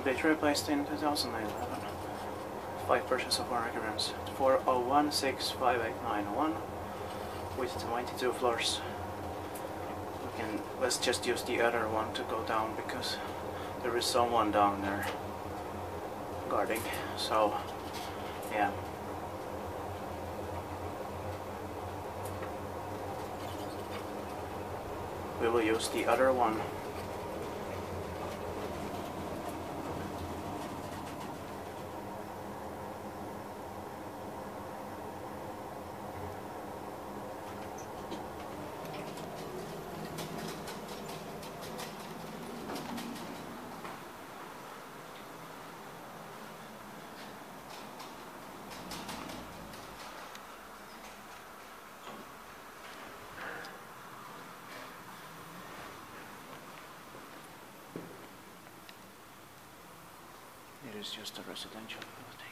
Complete replaced in 2011. 5 purchase of warranty reference 4016589 with 22 floors. Let's just use the other one to go down because there is someone down there guarding. So yeah. We will use the other one. It is just a residential building.